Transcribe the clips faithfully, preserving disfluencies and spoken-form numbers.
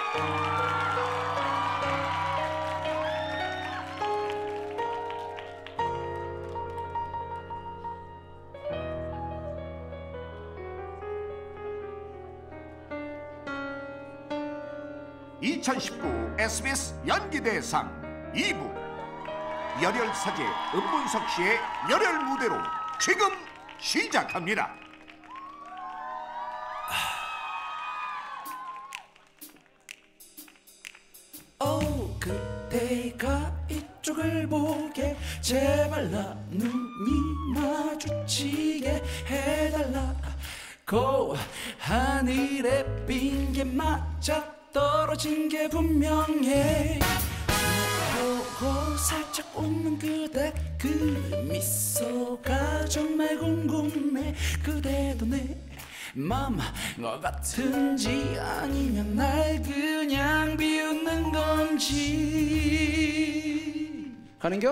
이천십구 에스비에스 연기대상 이 부 열혈사제 은문석 씨의 열혈 무대로 지금 시작합니다. 오, 그대가 이쪽을 보게 제발 나 눈이 마주치게 해달라고 하늘에 빈 게 맞아 떨어진 게 분명해. 보고 살짝 웃는 그대 그 미소가 정말 궁금해. 그대도 내 맘 것 같은지 아니면 날 그냥 비웃는 건지. 가는겨?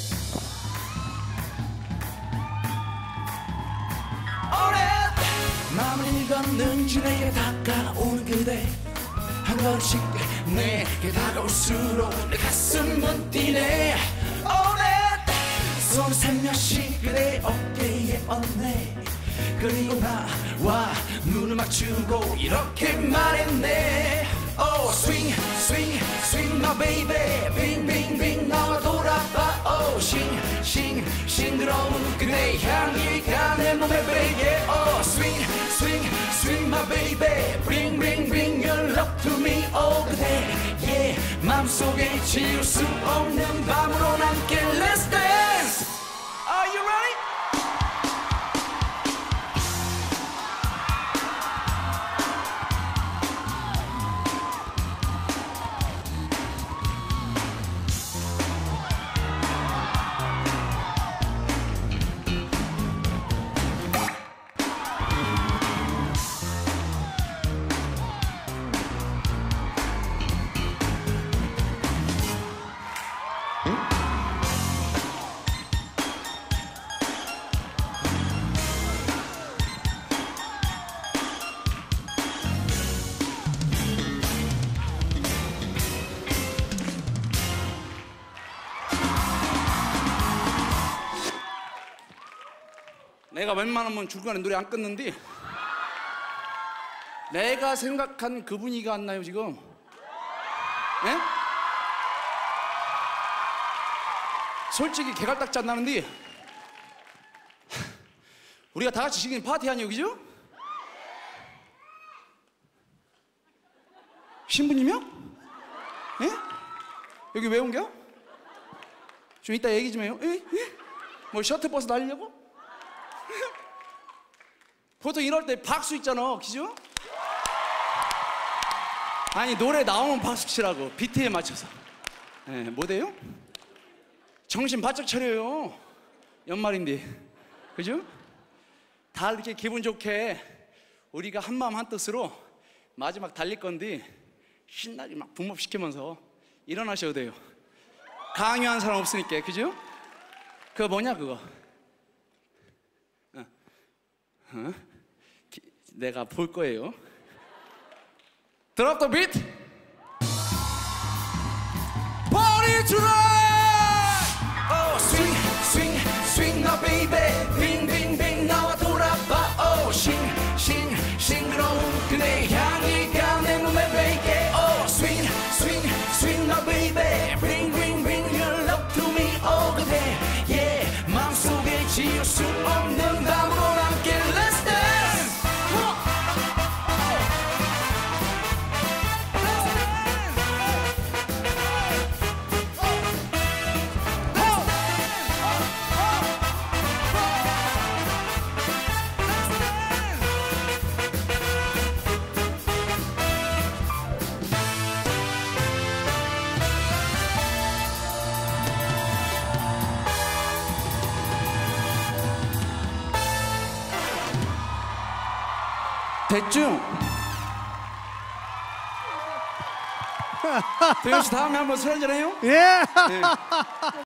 오래 맘을 읽었는지 내게 다가오는 그대 한 걸음씩 내게 다가올수록 내 가슴은 뛰네. 오래 손을 살며시 그대 어깨에 얹네. 그리고 나와 눈을 맞추고 이렇게 말했네. Oh swing swing swing my baby 빙 빙 빙 나와 돌아봐. Oh 싱 싱 싱그러운 그대 향기가 내 몸에 배게. Oh swing swing swing my baby 빙 빙 빙 your love to me. Oh 그대 yeah 맘속에 지울 수 없는 밤으로 함께 let's dance. Are you ready? 내가 웬만하면 중간에 노래 안 끊는데 내가 생각한 그 분위기가 안 나요 지금. 예? 솔직히 개갈딱지 안 나는데 우리가 다 같이 지금 파티 아니에요, 그죠? 신부님이요? 예? 여기 왜 온겨? 좀 이따 얘기 좀 해요. 예? 예? 뭐 셔틀버스 날리려고? 보통 이럴 때 박수 있잖아, 그죠? 아니 노래 나오면 박수 치라고 비트에 맞춰서. 예, 뭐래요? 정신 바짝 차려요. 연말인데, 그죠? 다 이렇게 기분 좋게 우리가 한마음 한뜻으로 마지막 달릴 건데 신나게 막 붐업 시키면서 일어나셔도 돼요. 강요한 사람 없으니까, 그죠? 그거 뭐냐 그거? 어. 어? 기, 내가 볼 거예요. Drop the beat. Party tonight. Oh swing swing swing now baby. 빙 빙 빙 나와 돌아봐. Oh 싱 싱 싱그러운 그대 향기가 내 몸에 배게. Oh swing swing swing now baby. 빙 빙 빙 your love to me. Oh 그대 yeah 마음속에 지울 수 없는 밤으로 함께 let's dance. 됐죠? 도현 씨 다음에 한번 술 한잔 해요? 예. 네.